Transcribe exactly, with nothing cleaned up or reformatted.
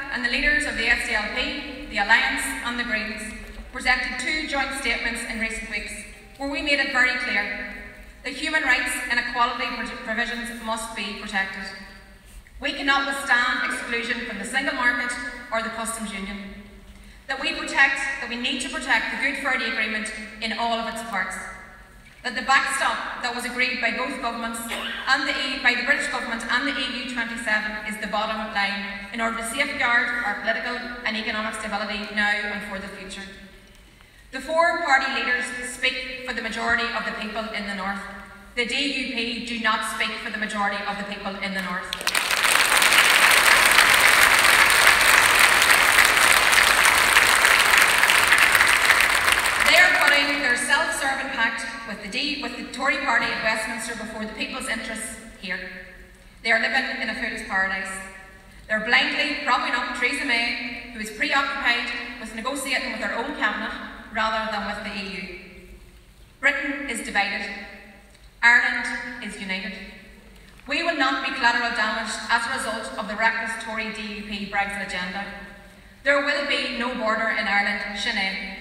and the leaders of the S D L P, the Alliance and the Greens presented two joint statements in recent weeks where we made it very clear that human rights and equality provisions must be protected. We cannot withstand exclusion from the single market or the customs union. That we protect, that we need to protect the Good Friday Agreement in all of its parts. That the backstop that was agreed by both governments and the e by the British government and the E U twenty-seven is the bottom line in order to safeguard our political and economic stability now and for the future. The four party leaders speak for the majority of the people in the North. The D U P do not speak for the majority of the people in the North. They are putting their self-serving pact with the, D, with the Tory party at Westminster before the people's interests here. They are living in a fool's paradise. They're blindly propping up Theresa May, who is preoccupied with negotiating with her own cabinet rather than with the E U. Britain is divided. Ireland is united. We will not be collateral damage as a result of the reckless Tory D U P Brexit agenda. There will be no border in Ireland, Sinead.